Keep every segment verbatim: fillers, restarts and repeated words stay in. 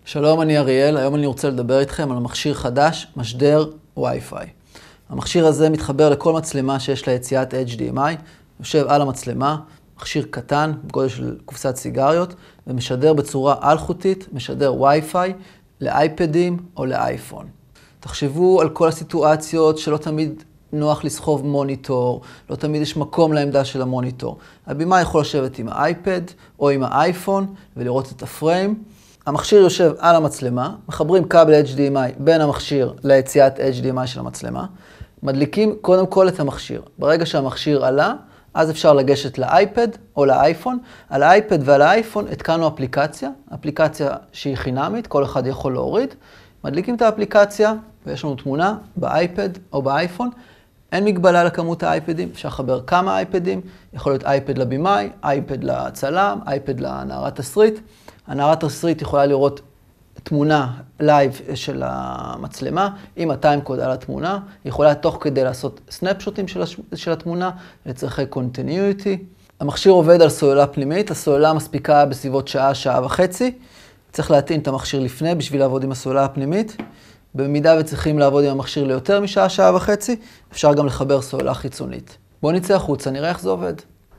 שלום, אני אריאל. היום אני רוצה לדבר איתכם על מכשיר חדש, משדר וי-פיי. המכשיר הזה מתחבר לכל מצלמה שיש לה יציאת אייץ' די אם איי, יושב על המצלמה, מכשיר קטן, בגודל של קופסת סיגריות, ומשדר בצורה אלחוטית, משדר וי-פיי לאייפדים או לאייפון. תחשבו על כל הסיטואציות שלא תמיד נוח לסחוב מוניטור, לא תמיד יש מקום לעמדה של המוניטור. הבימה יכול לשבת עם האייפד או עם האייפון ולראות את הפריים. המכשיר יושב על המצלמה, מחברים כבל אייץ' די אם איי בין המכשיר ליציאת אייץ' די אם איי של המצלמה, מדליקים קודם כל את המכשיר. ברגע שהמכשיר עלה, אז אפשר לגשת לאייפד או לאייפון. על האייפד ועל האייפון התקנו אפליקציה, אפליקציה שהיא חינמית, כל אחד יכול להוריד. מדליקים את האפליקציה ויש לנו תמונה באייפד או באייפון. אין מגבלה לכמות האייפדים, אפשר לחבר כמה אייפדים, יכול להיות אייפד לבימאי, אייפד לצלם, אייפד לנערת תסריט. הנערת תסריט יכולה לראות תמונה לייב של המצלמה, עם הטיימקוד על התמונה, היא יכולה תוך כדי לעשות סנפשוטים של, הש... של התמונה, לצרכי קונטיניויטי. המכשיר עובד על סוללה פנימית, הסוללה מספיקה בסביבות שעה, שעה וחצי. צריך להטעין את המכשיר לפני בשביל לעבוד עם הסוללה הפנימית. במידה וצריכים לעבוד עם המכשיר ליותר משעה, שעה וחצי, אפשר גם לחבר סוללה חיצונית. בואו נצא החוצה, נראה איך זה עובד.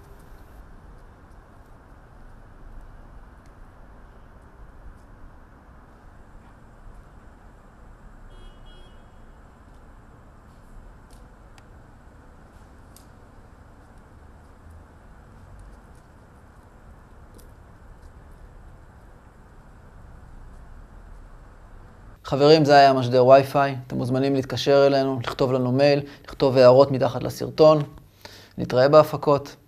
חברים, זה היה משדר וי-פיי. אתם מוזמנים להתקשר אלינו, לכתוב לנו מייל, לכתוב הערות מתחת לסרטון. נתראה בהפקות.